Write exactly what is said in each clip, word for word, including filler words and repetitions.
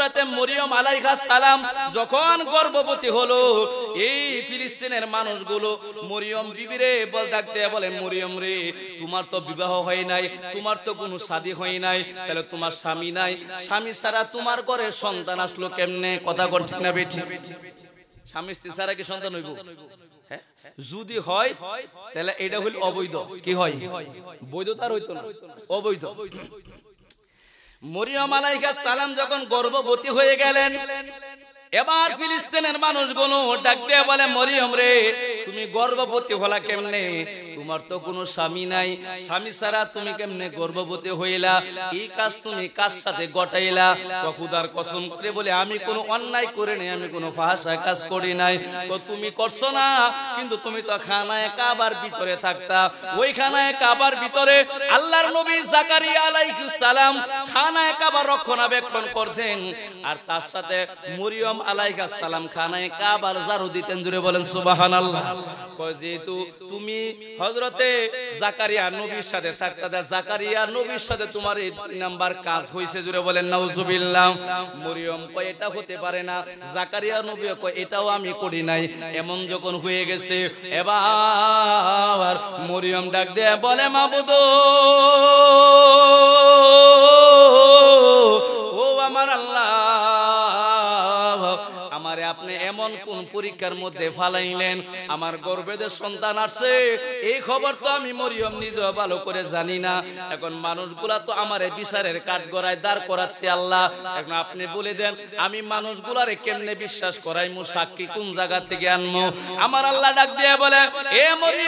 হযরতে মরিয়ম আলাইহিস সালাম যখন গর্ভবতী হলো, এই ফিলিস্তিনের মানুষগুলো মরিয়ম বিবিরে বল ডাকতে বলে, মরিয়ম রে, তোমার তো বিবাহ হয় নাই, তোমার তো কোনো শাদী হয় নাই, তাহলে তোমার স্বামী নাই, স্বামী ছাড়া তোমার ঘরে সন্তান আসলো কেমনে? কথা করছে না বেটি? স্বামী স্ত্রী ছাড়া কি সন্তান হইব? হ্যাঁ, যদি হয় তাহলে এটা হইল অবৈধ। কি হয়? বৈধতার হইতো না, অবৈধ। মরিয়ম আলাইহিস সালাম যখন গর্ভবতী হয়ে গেলেন, এবার ফিলিস্তিনের মানুষগুলো ডাক দিয়ে বলে, মরিয়ম রে, তুমি গর্ভবতী হলা কেমনে? তোমার তো কোনো স্বামী নাই, স্বামী ছাড়া তুমি কেমনে গর্ভবতী হইলা? এই কাজ তুমি কার সাথে ঘটাইলা? খোদার কসম করে বলে, আমি কোনো অন্যায় করে নাই, আমি কোনো ফাহশা কাজ করি নাই। তো তুমি করছো না, কিন্তু তুমি তো খানায়ে কাবার ভিতরে থাকতা। ওই খানায়ে কাবার ভিতরে আল্লাহর নবী জাকারিয়া আলাইহিস সালাম খানায়ে কাবা রক্ষণাবেক্ষণ করতেন, আর তার সাথে মরিয়ম আলাইহিস সালাম খানায়ে কাবার ঝাড়ু দিতেন। জুড়ে বলেন সুবহানাল্লাহ। যেহেতু তুমি হযরতে জাকারিয়া নবীর সাথে থাকতা, জাকারিয়া নবীর সাথে তোমার এই দুই নাম্বার কাজ হইছে। জুড়ে বলেন নাউজুবিল্লাহ। মরিয়ম কয়, এটা হতে পারে না। জাকারিয়া নবী কয়, এটাও আমি করি নাই। এমন যখন হয়ে গেছে, এবার মরিয়ম ডাক দিয়ে বলে, মাবুদ, ও আমার আল্লাহ, আমারে আপনি এমন কোন পরীক্ষার মধ্যে ফালাইলেন, আমার গর্ভে যে সন্তান আসছে, এই খবর তো আমি মরিয়ম নিজেও ভালো করে জানি না। এখন মানুষগুলা তো আমারে বিচারের কাঠগড়ায় দাঁড় করাচ্ছে। আল্লাহ, এখন আপনি বলে দেন, আমি মানুষগুলারে কেমনে বিশ্বাস করাইমু? সাক্ষী কোন জায়গা থেকে আনমু? আমার আল্লাহ ডাক দিয়ে বলে, এ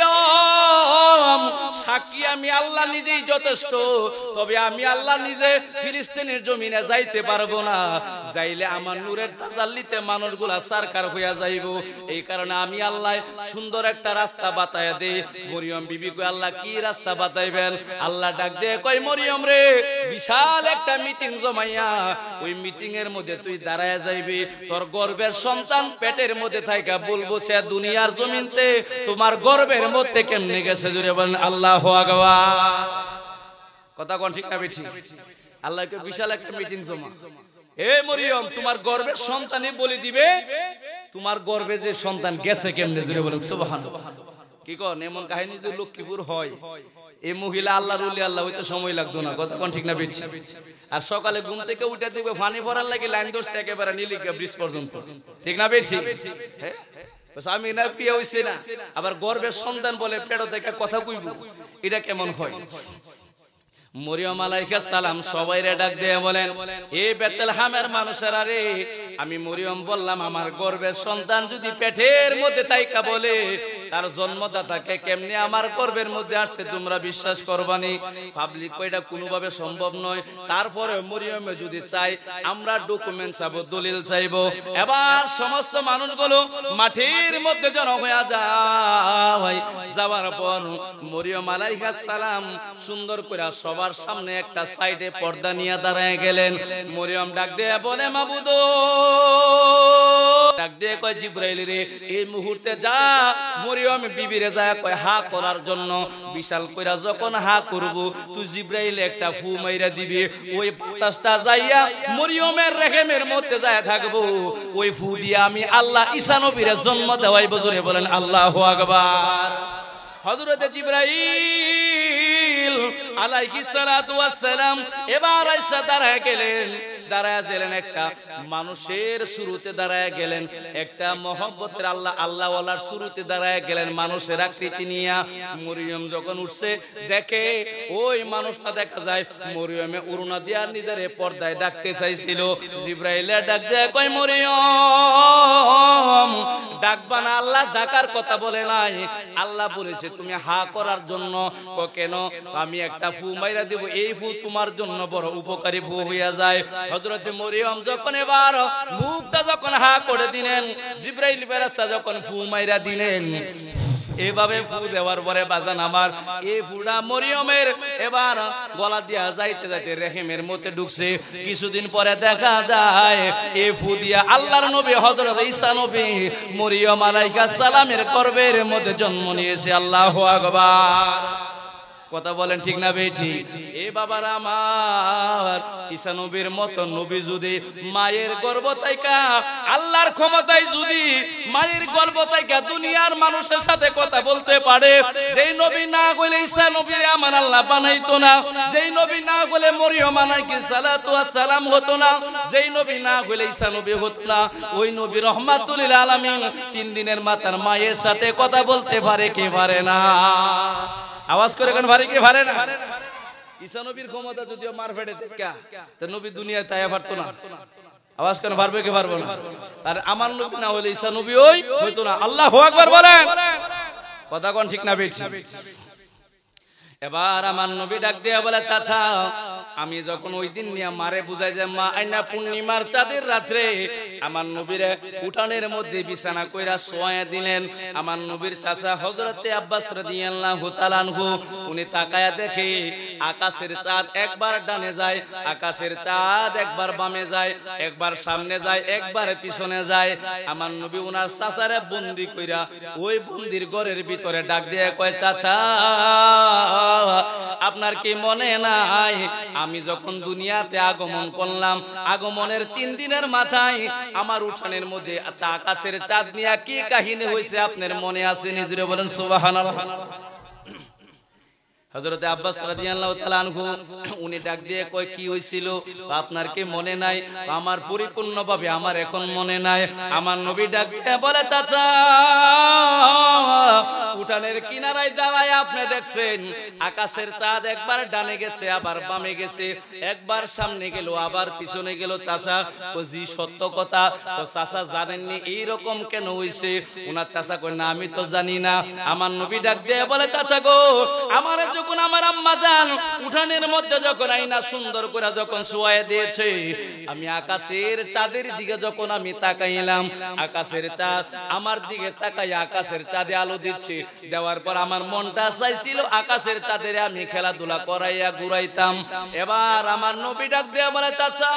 মরিয়ম, সাক্ষী আমি আল্লাহ নিজেই যথেষ্ট। তবে আমি আল্লাহ নিজে ফিলিস্তিনের জমিনে যাইতে পারবো না। যাইলে আমার নূরের তাজাল্লিতে মানুষগুলা সারকার হইয়া যাইব। এই কারণে আমি আল্লাহ সুন্দর একটা রাস্তা বাতায়া দেই। মরিয়ম বিবি কয়, আল্লাহ কি রাস্তা বাতাইবেন? আল্লাহ ডাক দিয়ে কয়, মরিয়ম রে, বিশাল একটা মিটিং জমাইয়া ওই মিটিং এর মধ্যে তুই দাঁড়ায়া যাইবি। তোর গর্ভের সন্তান পেটের মধ্যে থাইকা বলবো, সে দুনিয়ার জমিনতে তোমার গর্ভের মধ্যে কেমনে গেছে। জুড়ে বলেন আল্লাহু আকবার। কথা কোন ঠিক না বেঠিক? আল্লাহকে বিশাল একটা মিটিং জমা। এ মরিয়ম, তোমার গর্ভের সন্তানই বলে দিবে তোমার গর্ভে যে সন্তান গেছে কেমনে। জুড়ে বলেন সুবহানাল্লাহ। কি কন, এমন কাহিনী যদি লক্ষ্মীপুর হয়, এই মহিলা আল্লাহর ওলি আল্লাহ হইতে সময় লাগতো না। কথা কোন ঠিক না বেঠিক? আর সকালে ঘুম থেকে উঠে দিবে পানি ভরার লাগে লাইন ধরছে একেবারে নীলিকা ব্রিজ পর্যন্ত। ঠিক না বেঠিক? হ্যাঁ, আমি না পিয়া হইছে না, আবার গর্ভের সন্তান বলে পেট থেকে কথা কইব, এটা কেমন হয়? মরিয়ম আলাইহিস সালাম সবাইরে ডাক দিয়ে বলেন, এ বেতলেহেমের মানুষেরা রে, আমি মরিয়ম বললাম, আমার গর্ভের সন্তান যদি পেটের মধ্যে থাইকা বলে তার জন্মদাতাকে কেমনে আমার গর্ভের মধ্যে আসছে, তোমরা বিশ্বাস করবানি? পাবলিক কইটা কোনোভাবে সম্ভব নয়। তারপরে মরিয়মে যদি চাই, আমরা ডকুমেন্ট চাইবো, দলিল চাইবো। এবার সমস্ত মানুষগুলো মাটির মধ্যে জড়ো হয়ে যায়। যাওয়ার পর মরিয়ম আলাইহিস সালাম সুন্দর করে সবার সামনে একটা সাইডে পর্দা নিয়ে দাঁড়ায় গেলেন। মরিয়ম ডাক দিয়ে বলে, মাবুদ, ডাক দিয়ে কয়, জিবরাইল রে, এই মুহূর্তে যা মরিয়ম বিবিরে যায় কয় হা করার জন্য। বিশাল কইরা যখন হা করব, তুই জিবরাইল একটা ফু মাইরা দিবি, ওই বাতাসটা যাইয়া মরিয়মের রেহেমের মধ্যে যায় থাকবো। ওই ফু দিয়ে আমি আল্লাহ ঈসা নবীর জন্ম দেওয়াইব। জোরে বলেন আল্লাহু আকবার। হযরত জিবরাইল আলাইহিস সালাতু ওয়াস সালাম এবার আয়েশা দাঁড়ায় গেলেন। দাঁড়ায় গেলেন একটা মানুষের শুরুতে দাঁড়ায় গেলেন, একটা মহব্বতের আল্লাহ আল্লাহ ওয়ালার শুরুতে দাঁড়ায় গেলেন মানুষের আকৃতি নিয়া। মরিয়ম যখন উঠছে দেখে ওই মানুষটা দেখা যায় মরিয়মে উরুনা দিয়া নিজের পর্দায় ডাকতে চাইছিল। জিবরাইল ডাক দেয়, কয় মরিয়ম ডাকবা না, আল্লাহ ডাকার কথা বলে নাই, আল্লাহ বলেছে তুমি হা করার জন্য। কেন? আমি একটা ফু মাইরা দেব, এই ফু তোমার জন্য বড় উপকারী ফু হইয়া যায়। হযরত মরিয়ম যখন এবার মুখটা যখন হা করে দিলেন, জিবরাইল ফেরেশতা যখন ফু মাইরা দিলেন, এভাবে ফু দেওয়ার পরে বাজান আমার এই ফুটা মরিয়মের এবার গলা দিয়া যাইতে যাইতে রেহেমের মধ্যে ঢুকছে। কিছুদিন পরে দেখা যায় এই ফু দিয়া আল্লাহর নবী হযরত ঈসা নবী মরিয়ম আলাইহিস সালামের গর্ভের মধ্যে জন্ম নিয়েছে। আল্লাহু আকবার। কথা বলেন ঠিক না বেঠি? এ বাবার আমার, ঈসা নবীর মতো নবী যদি মায়ের গর্ভ থেকে আল্লাহর ক্ষমতায় যদি মায়ের গর্ভ থেকে দুনিয়ার মানুষের সাথে কথা বলতে পারে, যেই নবী না হইলে ঈসা নবীর আমার আল্লাহ বানাইতো না, যেই নবী না হইলে মরিয়ম আলাইহিস সালাতু ওয়াস সালাম হতো না, যেই নবী না হইলে ঈসা নবী হতো না, ওই নবী রহমাতুল লিল আলামিন তিন দিনের মাথার মায়ের সাথে কথা বলতে পারে কি পারে না? আওয়াজ করে কোন পারে কি পারে না? ঈসা নবীর ক্ষমতা যদিও মার ফেটে দেখা তো নবী দুনিয়ায় তাই পারতো না। আওয়াজ কেন পারবে কি পারবো না? আর আমার নবী না হলে ঈসা নবী ওই হইতো না। আল্লাহু আকবার বলেন। কথা কোন ঠিক না বেঠি? এবার আমার নবী ডাক দিয়ে বলে, চাচা আমি যখন ওই দিন নিয়ে মারে বুঝাই যে মা আইনা পূর্ণিমার চাঁদের রাত্রে আমার নবীরে উঠানের মধ্যে বিছানা কইরা শোয়া দিলেন। আমার নবীর চাচা হযরতে আব্বাস রাদিয়াল্লাহু তাআলা আনহু উনি তাকায়া দেখে আকাশের চাঁদ একবার ডানে যায়, আকাশের চাঁদ একবার বামে যায়, একবার সামনে যায়, একবার পিছনে যায়। আমার নবী উনার চাচারে বন্দি কইরা ওই বন্দির ঘরের ভিতরে ডাক দিয়ে কয়, চাচা আপনার কি মনে নাই আমি যখন দুনিয়াতে আগমন করলাম, আগমনের তিন দিনের মাথায় আমার উঠানের মধ্যে আচ্ছা আকাশের চাঁদ নিয়ে কি কাহিনী হয়েছে আপনার মনে আছে? নিজরে বলেন সুবহানাল্লাহ। হযরত আব্বাস রাদিয়াল্লাহু তাআলা আনহু উনি ডাক দিয়ে কয়, কি হইছিল আপনার কি মনে নাই? আমার পরিপূর্ণভাবে আমার এখন মনে নাই। আমার নবী ডাক দিয়ে বলে, চাচা উঠানের কিনারায় দাঁড়ায় আপনি দেখছেন আকাশের চাঁদ একবার ডানে গেছে আবার বামে গেছে, একবার সামনে গেল আবার পিছনে গেল। চাচা ও জি সত্য কথা। তো চাচা জানেননি এইরকম কেন হইছে? ওনার চাচা কয়, না আমি তো জানি না। আমার নবী ডাক দিয়ে বলে, চাচা গো আমার যখন আমার আম্মা জান উঠানের মধ্যে যখন আইনা সুন্দর করে যখন শোয়া দিয়েছে, আমি আকাশের চাঁদের দিকে যখন আমি তাকাইলাম, আকাশের চাঁদ আমার দিকে তাকাই আকাশের চাঁদে আলো দিচ্ছে, দেওয়ার পর আমার মনটা চাইছিল আকাশের চাঁদের আমি খেলাধুলা করাইয়া ঘুরাইতাম। এবার আমার নবী ডাক দিয়ে বলে, চাচা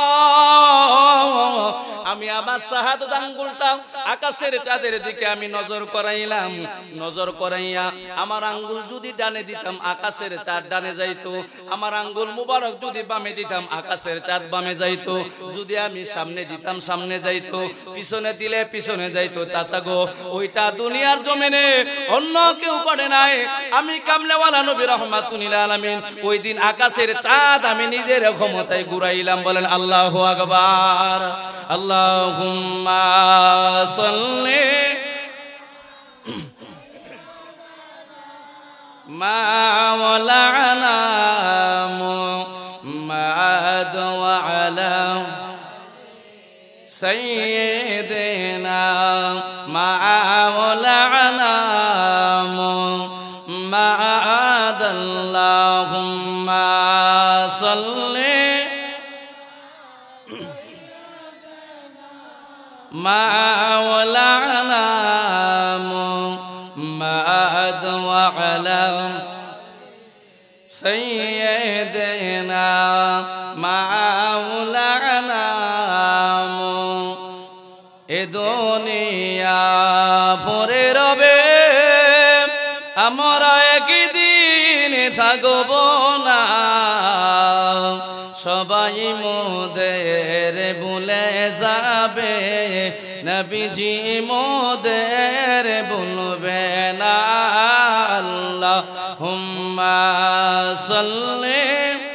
আমি আমার শাহাদাত আঙ্গুলটা আকাশের চাঁদের দিকে আমি নজর করাইলাম, নজর করাইয়া আমার আঙ্গুল যদি ডানে দিতাম আকাশের চাঁদ ডানে যাইতো, আমার আঙ্গুল মুবারক যদি বামে দিতাম আকাশের চাঁদ বামে যাইতো, যদি আমি সামনে দিতাম সামনে যাইতো, পিছনে দিলে পিছনে যাইতো। চাচা গো ওইটা দুনিয়ার জমিনে অন্য কেউ করে নাই, আমি কামলেওয়ালা নবী রাহমাতুল লিল আলামিন ওই দিন আকাশের চাঁদ আমি নিজের ক্ষমতায় ঘুরাইলাম। বলেন আল্লাহু আকবার। আল্লাহুম্মা সাল্লি মাওলানা মুহাম্মাদ ওয়া আলা সাইয়্যিদিনা মাওলানা মুহাম্মাদ আল্লাহুম্মা সাল্লি মাওলানা মুহাম্মাদ ওয়া আলা সাইয়্যিদিনা মাওলানা এ দুনিয়া পরে রবে আমরা একদিন থাকব না, সবাই মোদের ভুলে যাবে, নবীজি মোদের ভুলবে না। আল্লাহুম্মা সাল্লি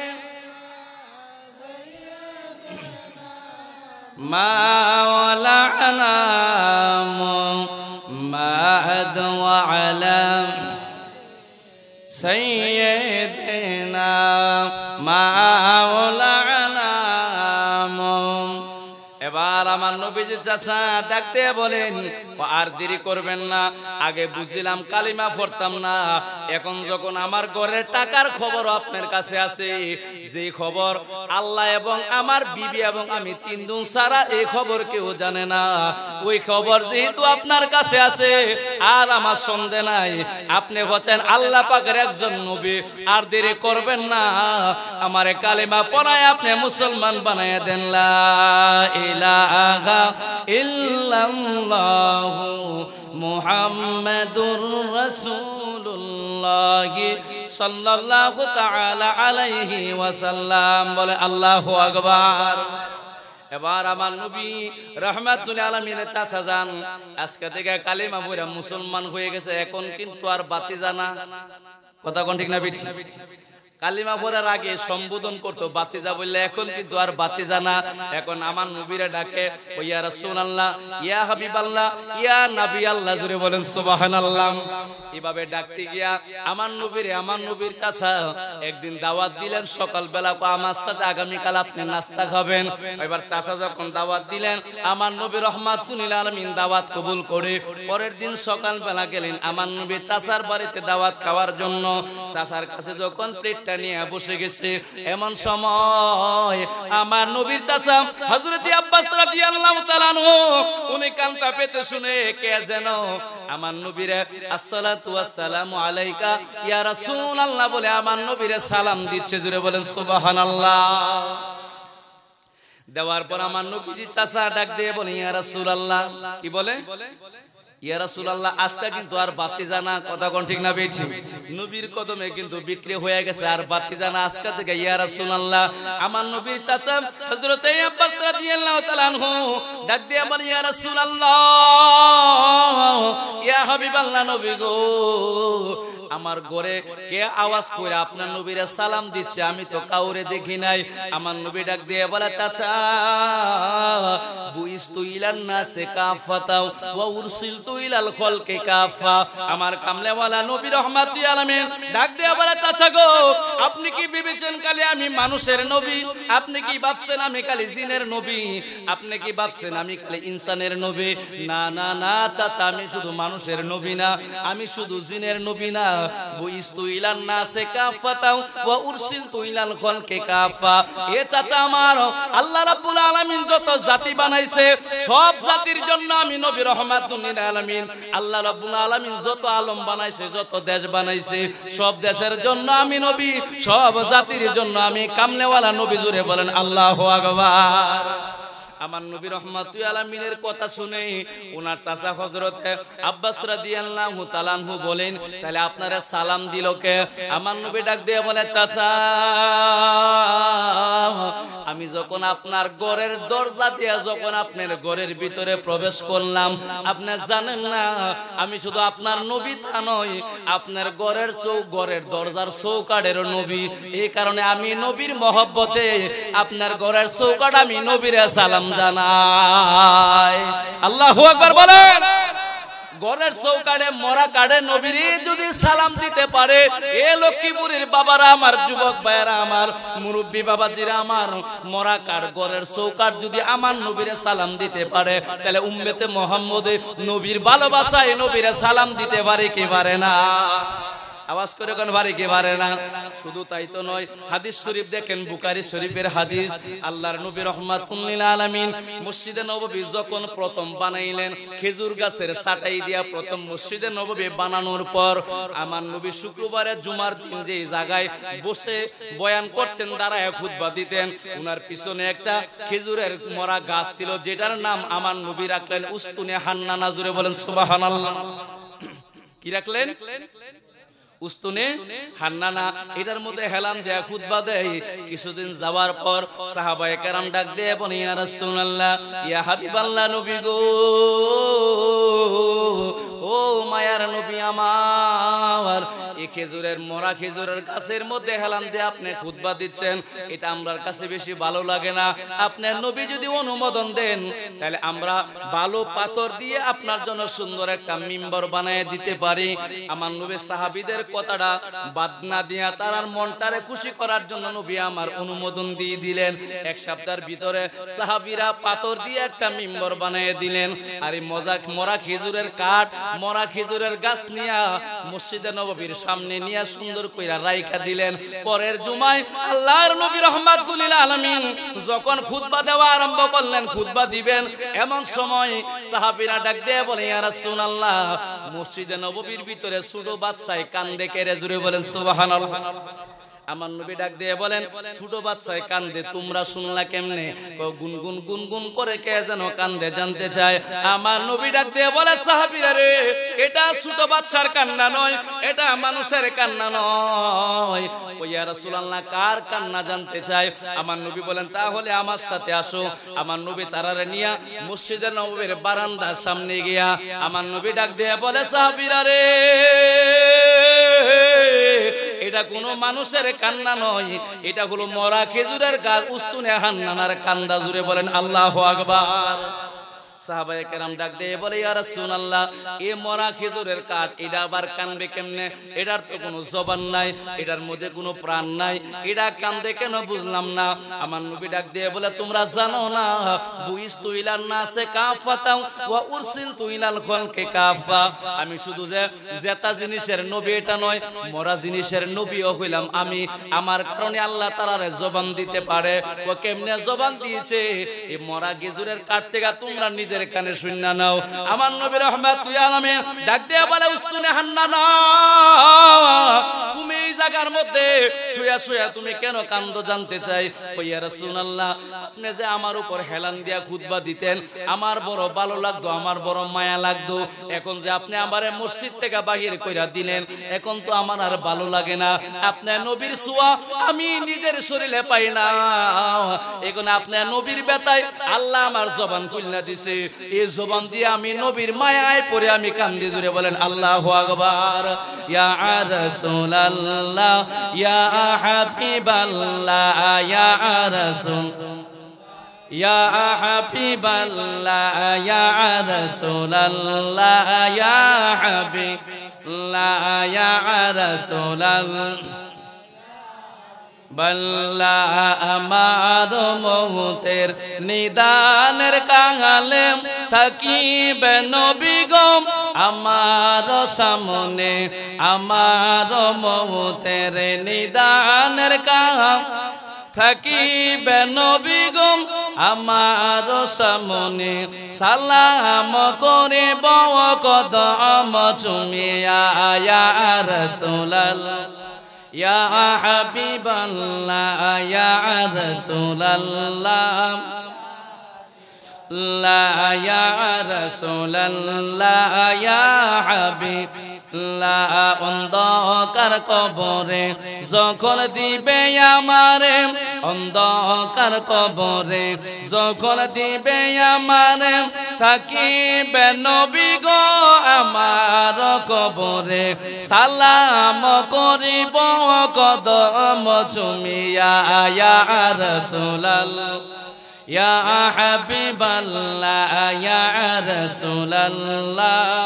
মাওলানা মুহাম্মাদ ওয়া আলা সাইয়্যিদিনা মাওলানা। এবার আমার নবীজি চাচা ডাকতে বলেন, আর দেরি করবেন না, আগে বুঝছিলাম কালিমা পড়তাম না, এখন যখন আমার ঘরের টাকার খবর আপনার কাছে আছে, যে খবর আল্লাহ এবং আমার বিবি এবং আমি তিনজন ছাড়া এই খবর কেউ জানে না, ওই খবর যেহেতু আপনার কাছে আছে আর আমার সন্দেহ নাই আপনি হচ্ছেন আল্লাহ পাকের একজন নবী, আর দেরি করবেন না, আমার কালিমা পড়ায় আপনি মুসলমান বানায় দেন। লা ইলাহা ইল্লাল্লাহু মুহাম্মাদুর রাসূলুল্লাহ রাসূলুল্লাহি সাল্লাল্লাহু তাআলা আলাইহি ওয়াসাল্লাম। বলে আল্লাহু আকবার। এবার আমার নবী রাহমাতুল আলামিনের চাচা যান আজকে থেকে কালিমা পড়ে মুসলমান হয়ে গেছে, এখন কিন্তু আর বাতি জানা। কথা কোন ঠিক না বিট? কালিমা পড়ার আগে সম্বোধন করতো বাতিজা বললে, এখন কিন্তু আর বাতিজা না, এখন আমার নবীরে ডাকে ও ইয়া রাসূলুল্লাহ, ইয়া হাবিবাল্লাহ, ইয়া নবী আল্লাহ। জুড়ে বলেন সুবহানাল্লাহ। এভাবে ডাকতে গিয়া আমার নবীরে আমার নবীর চাচা একদিন দাওয়াত দিলেন সকালবেলা, আমার সাথে আগামীকাল আপনি নাস্তা খাবেন। এবার চাচা যখন দাওয়াত দিলেন, আমার নবী রাহমাতুল আলামিন দাওয়াত কবুল করে পরের দিন সকালবেলা গেলেন আমার নবী চাচার বাড়িতে দাওয়াত খাওয়ার জন্য। চাচার কাছে যখন প্লেট নিয়ে বসে গেছে, এমন সময় আমার নবীর চাচা হযরত আব্বাস রাদিয়াল্লাহু তাআলা আনহু উনি কানটা পেতে শুনে কে যেন আমার নবীরে আসসালাতু ওয়াসসালামু আলাইকা ইয়া রাসূলুল্লাহ বলে আমার নবীরে সালাম দিচ্ছে। জুড়ে বলেন সুবহানাল্লাহ। দেওয়ার পর আমার নবীজি চাচা ডাক দিয়ে বলে ইয়া রাসূলুল্লাহ। কি বলে? ইয়া রাসূলুল্লাহ, আজকে কিন্তু আর বাতি জানা। কথা কোন ঠিক না বেঠি? নবীর কদমে কিন্তু বিক্রি হয়ে গেছে, আর বাতি জানা আজকে থেকে। ইয়া রাসূলুল্লাহ, আমার নবীর চাচা হযরত আব্বাস রাদিয়াল্লাহু তাআলা আনহু ডাক দিয়ে বলে ইয়া রাসূলুল্লাহ, ইয়া হাবিবাল্লাহ, নবী গো, আমার ঘরে কে আওয়াজ করে আপনার নবীরে সালাম দিচ্ছে? আমি তো কাউরে দেখি নাই। আমার নবী ডাক দিয়ে বলে চাচা, বুইস্তু ইলান নাসে কাফাতাও ওয়া উরসিলতু ইলাল খালকি কাফা। আমার কামলেওয়ালা নবী রাহমাতুল আলামিন ডাক দিয়ে বলে চাচা গো, আপনি কি ভেবেছেন খালি আমি মানুষের নবী? আপনি কি ভাবছেন আমি খালি জিনের নবী? আপনি কি ভাবছেন আমি খালি ইনসানের নবী? না না না চাচা, আমি শুধু মানুষের নবী না, আমি শুধু জিনের নবী না। বুইস্তু ইলান নাসে কাফাতাও ওয়া উরসিলতু ইলাল খালকি কাফা। এ চাচা, আমার আল্লাহ রাব্বুল আলামিন যত জাতি বানাইছে সব জাতির জন্য আমি নবী রাহমাতুল লিল আলামিন। আল্লাহ রাব্বুল আলামিন যত আলম বানাইছে, যত দেশ বানাইছে, সব দেশের জন্য আমি নবী, সব জাতির জন্য আমি কামলেওয়ালা নবী। জুড়ে বলেন আল্লাহু আকবার। আমার নবী রাহমাতুল আলামিনের কথা শুনে ওনার চাচা হযরত আব্বাস রাদিয়াল্লাহু তাআলা আনহু বলেন, তাহলে আপনারা সালাম দিল কে? আমার নবী ডাক দিয়ে বলে চাচা, আমি যখন আপনার ঘরের দরজা দিয়ে যখন আপনার ঘরের ভিতরে প্রবেশ করলাম, আপনি জানেন না আমি শুধু আপনার নবী তা নই, আপনার ঘরের চৌক ঘরের দরজার চৌকাঠের নবী। এই কারণে আমি নবীর মহব্বতে আপনার ঘরের চৌকাঠ আমি নবীরে সালাম জানাই। আল্লাহু আকবার বলেন। ঘরের চৌকাঠে মরা কাঠে নবীরে যদি সালাম দিতে পারে, এ লক্ষ্মীপুরের বাবারা আমার, যুবক ভাইয়েরা আমার, মুরব্বী বাবাজিরা আমার, মরা কাঠ ঘরের চৌকাঠ যদি আমার নবীরে সালাম দিতে পারে, তাহলে উম্মতে মুহাম্মদে নবীর ভালোবাসায় নবীরে সালাম দিতে পারে কি পারে না? আওয়াজ করে কোন বাড়ি কে পারে না? শুধু তাই তো নয়, হাদিস শরীফ দেখেন, বুখারী শরীফের হাদিস, আল্লাহর নবী রাহমাতুল লিল আলামিন মসজিদে নববী যখন প্রথম বানাইলেন, খেজুর গাছের ছাটাই দিয়া প্রথম মসজিদে নববী বানানোর পর আমার নবী শুক্রবারে জুমার দিন যে জায়গায় বসে বয়ান করতেন, দাঁড়ায় খুতবা দিতেন, উনার পিছনে একটা খেজুরের মরা গাছ ছিল, যেটার নাম আমার নবী রাখলেন উস্তুনে হান্নানা। জুড়ে বলেন সুবহানাল্লাহ। কি রাখলেন? উস্তুনে হান্নানা। এটার মধ্যে হেলান দেয়া খুতবা দেয়। কিছুদিন যাওয়ার পর সাহাবায়ে কেরাম ডাক দিয়ে বলে ইয়া রাসূলুল্লাহ, ইয়া হাবিবাল্লাহ, নবী গো, ও মায়ার নবী আমার, এই খেজুরের মরা খেজুরের গাছের মধ্যে হেলান দিয়ে আপনি খুতবা দিচ্ছেন, এটা আমরার কাছে বেশি ভালো লাগে না। আপনার নবী যদি অনুমোদন দেন, তাহলে আমরা ভালো পাথর দিয়ে আপনার জন্য সুন্দর একটা মিম্বর বানায় দিতে পারি। আমার নবী সাহাবীদের কথাটা বাদ না দিয়া তার মনটারে খুশি করার জন্য নবী আমার অনুমোদন দিয়ে দিলেন। এক সপ্তাহের ভিতরে সাহাবীরা পাথর দিয়ে একটা মিম্বর বানিয়ে দিলেন। আর এই মজাক মরা খেজুরের কাঠ, মরা খেজুরের গাছ নিয়া মসজিদে নববীর সামনে নিয়া সুন্দর কইরা রাইখা দিলেন। পরের জুমায় আল্লাহর নবী রাহমাতুল লিল আলামিন যখন খুতবা দেওয়া আরম্ভ করলেন, খুতবা দিবেন, এমন সময় সাহাবীরা ডাক দিয়ে বলে ইয়া রাসূলুল্লাহ, মসজিদে নববীর ভিতরে ছোট বাচ্চায় কান্দে কেড়ে। জুড়ে বলেন সুবহানাল্লাহ। আমার নবী ডাক দিয়ে বলেন ছোট বাচ্চায় কান্দে তোমরা শুনলা কেমনে? গুনগুন গুনগুন করে কে যেন কান্দে জানতে চায়। আমার নবী ডাক দিয়ে বলে সাহাবীরা রে, এটা ছোট বাচ্চার কান্না নয়, এটা মানুষের কান্না নয়। ও ইয়া রাসূলুল্লাহ কার কান্না জানতে চায়? আমার নবী বলেন তাহলে আমার সাথে আসো। আমার নবী তারারে নিয়া মসজিদে নববীর বারান্দার সামনে গিয়া আমার নবী ডাক দিয়ে বলে সাহাবীরা রে, এটা কোনো মানুষের কান্না নয়, এটা হলো মরা খেজুরের গাছ উস্তুনে হান্নানার কান্দা। জুড়ে বলেন আল্লাহু আকবার। সাহাবায়ে কেরাম ডাক দিয়ে বলে ইয়া রাসূলুল্লাহ, এই মরা খেজুরের কাঠ এটা আবার কানবে কেমনে? এটার তো কোনো জবান নাই, এটার মধ্যে কোনো প্রাণ নাই, এটা কান্দে কেন বুঝলাম না। আমার নবী ডাক দিয়ে বলে তোমরা জানো না বুইস্তু ইলান নাসে কাফাতাও ওয়া উরসিলতু ইলাল খালকি কাফা। আমি শুধু যে জেতা জিনিসের নবী এটা নয়, মরা জিনিসের নবীও হইলাম আমি। আমার কারণে আল্লাহ তাআলারে জবান দিতে পারে। ও কেমনে জবান দিয়েছে? এই মরা খেজুরের কাঠ থেকে তোমরা নিজের কানে শুননা নাও। আমার নবী রাহমাতুল আলামিন ডাক দিয়ে বলে উস্তুনে হান্নানা, তুমি এই জায়গার মধ্যে শুয়া শুয়া তুমি কেন কান্দো জানতে চাই। ও ইয়া রাসূলুল্লাহ, আপনি যে আমার উপর হেলান দিয়া খুতবা দিতেন আমার বড় ভালো লাগতো, আমার বড় মায়া লাগতো। এখন যে আপনি আমারে মসজিদ থেকে বাহির কইরা দিলেন, এখন তো আমার আর ভালো লাগে না। আপনার নবীর ছোঁয়া আমি নিজের শরীরে পাই না, এখন আপনার নবীর ব্যথায় আল্লাহ আমার জবান খুলনা দিছে। এই জবান দিয়ে আমি নবীর মায়ায় পড়ে আমি কান্দি। জুড়ে বলেন আল্লাহু আকবার। ইয়া রাসূলুল্লাহ ইয়া হাবিবাল্লাহ ইয়া রাসূল ইয়া হাবিবাল্লাহ ইয়া রাসূলুল্লাহ ইয়া হাবিবাল্লাহ ইয়া রাসূলুল্লাহ বল্লা আমার মৌতের নিদানের কাঙালে থাকিবে নবী গো আমার সামনে। আমার মৌতের নিদানের কাঙাল থাকিবে নবী গো আমার সামনে। সালাম করিব কদম চুমিয়া ইয়া রাসূলুল্লাহ ইয়া হাবিবাল্লাহ ইয়া রাসূলুল্লাহ লা ইয়া রাসূলুল্লাহ ইয়া হাবিবাল্লাহ। অন্ধকার কবরে যখন দিবে আমারে, অন্ধকার কবরে যখন দিবে আমারে থাকিবে নবী গো আমার কবরে। সালাম করিব কদম চুমিয়া ইয়া রাসূলুল্লাহ ইয়া হাবিবাল্লাহ ইয়া রাসূলুল্লাহ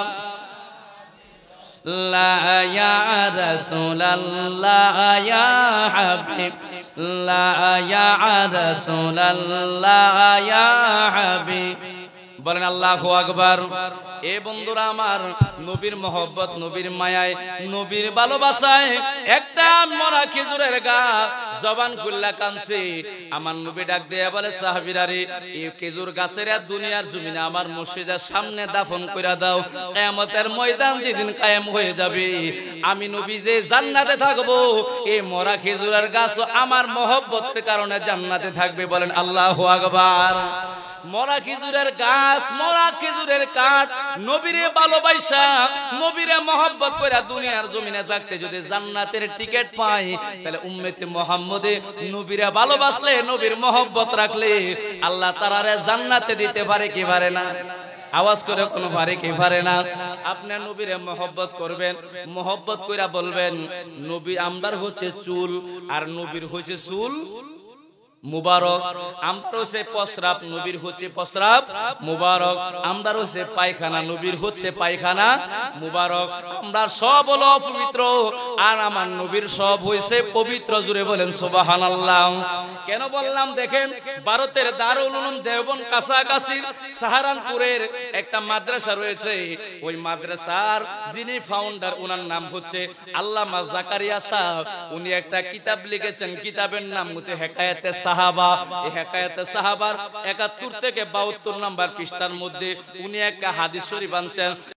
লা ইয়া রাসূলুল্লাহ ইয়া হাবিবাল্লাহ ইয়া রাসূলুল্লাহ ইয়া হাবিব। বলেন আল্লাহু আকবার। এ বন্ধুরা আমার, নবীর মহব্বত, নবীর মায়ায়, নবীর ভালোবাসায় একটা মরা খেজুরের গাছ জবান খুললা কানছে। আমার নবী ডাক দিয়ে বলে সাহাবীরা রে, এই খেজুর গাছের দুনিয়ার জমিনে আমার মসজিদের সামনে দাফন কইরা দাও। কিয়ামতের ময়দান যেদিন কায়েম হয়ে যাবে, আমি নবী যে জান্নাতে থাকবো, এই মরা খেজুরের গাছ আমার মহব্বতের কারণে জান্নাতে থাকবে। বলেন আল্লাহু আকবার। মরা খেজুরের গাছ, মরা খেজুরের কাঠ, নবীরে ভালোবাসা, নবীরে মহব্বত কইরা দুনিয়ার জমিনে থাকতে যদি জান্নাতের টিকিট পাই, তাহলে উম্মতে মুহাম্মদে নবীরে ভালোবাসলে, নবীর মহব্বত রাখলে আল্লাহ তাআলা জান্নাতে দিতে পারে কি পারে না? আওয়াজ করে কোনো পারে কি পারে না? আপনি নবীরে মহব্বত করবেন, মহব্বত কইরা বলবেন নবী আমরার হচ্ছে চুল আর নবীর হচ্ছে চুল মুবারক। আমরা হচ্ছে প্রস্রাব, নবীর হচ্ছে প্রস্রাব মুবারক। আমরা হচ্ছে পায়খানা, নবীর হচ্ছে পায়খানা মুবারক। আমরা সব হলো অপবিত্র আর আমার নবীর সব হয়েছে পবিত্র। জুড়ে বলেন সুবহানাল্লাহ। কেন বললাম দেখেন, ভারতের দারুল উলুম দেওবন্দ কাছাকাছি সাহারানপুরের একটা মাদ্রাসা রয়েছে। ওই মাদ্রাসার যিনি ফাউন্ডার, ওনার নাম হচ্ছে আল্লামা জাকারিয়া সাহেব। উনি একটা কিতাব লিখেছেন, কিতাবের নাম হচ্ছে হেকায়েতে সাহাবা। এই হেকায়েতে সাহাবার একাত্তর থেকে বাহাত্তর নাম্বার পৃষ্ঠার মধ্যে উনি একটা হাদিস শরীফ আনছেন।